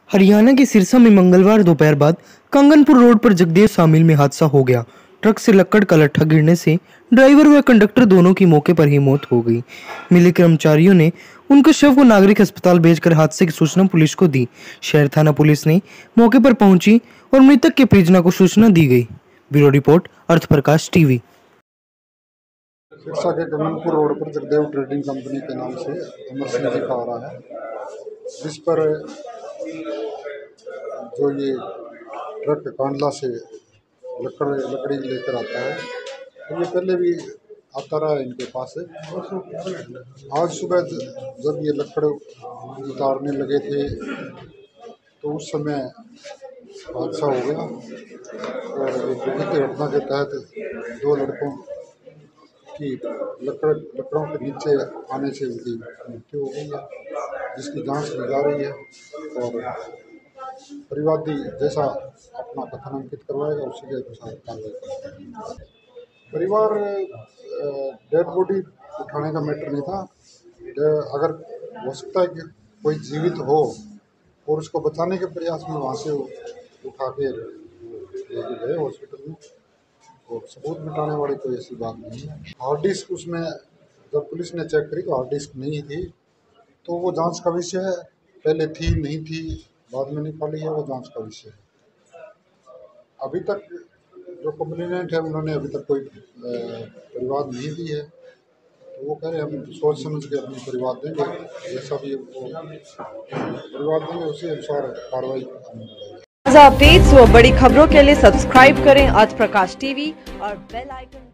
हरियाणा के सिरसा में मंगलवार दोपहर बाद कंगनपुर रोड पर जगदेव सामिल में हादसा हो गया। ट्रक से लक्कड़ का लट्ठा गिरने से ड्राइवर व कंडक्टर दोनों की मौके पर ही मौत हो गई। मिले कर्मचारियों ने उनके शव को नागरिक अस्पताल भेजकर हादसे की सूचना पुलिस को दी। शहर थाना पुलिस ने मौके पर पहुंची और मृतक के परिजनों को सूचना दी गई। Bureau report, Arth Prakash TV. Sirsa के कंगनपुर रोड पर जगदेव ट्रेडिंग कंपनी के नाम से अमर सिंह जी का आ रहा है, जिस पर जो ये ट्रक कांडला से लकड़ी लेकर आता है, तो ये पहले भी आता रहा है इनके पास है। आज सुबह जब ये लकड़ उतारने लगे थे तो उस समय हादसा हो गया और दुर्घटना घटना के तहत दो लड़कों की लकड़ों के नीचे आने से उनकी मृत्यु हो गई है, जिसकी जांच की जा रही है और परिवादी जैसा अपना कथन अंकित करवाएगा उसी के अनुसार कार्रवाई करेगा। परिवार डेड बॉडी उठाने का मैटर नहीं था। अगर हो सकता है कि कोई जीवित हो और उसको बचाने के प्रयास में वहाँ से उठा के लेके गए हॉस्पिटल में, और सबूत मिटाने वाली कोई ऐसी बात नहीं है। हार्ड डिस्क उसमें जब पुलिस ने चेक करी तो हार्ड डिस्क नहीं थी, तो वो जांच का विषय है। पहले थी नहीं थी बाद में निकाली है, वो जांच का विषय है। अभी तक जो कंप्लेनेंट है उन्होंने अभी तक कोई परिवाद नहीं दी है, तो वो कह रहे हैं हम सोच समझ के अपनी परिवाद देंगे, जैसा भी वो परिवाद देंगे उसी अनुसार कार्रवाई ताज़ा अपडेट्स व बड़ी खबरों के लिए सब्सक्राइब करें आज प्रकाश टीवी और बेल आइकन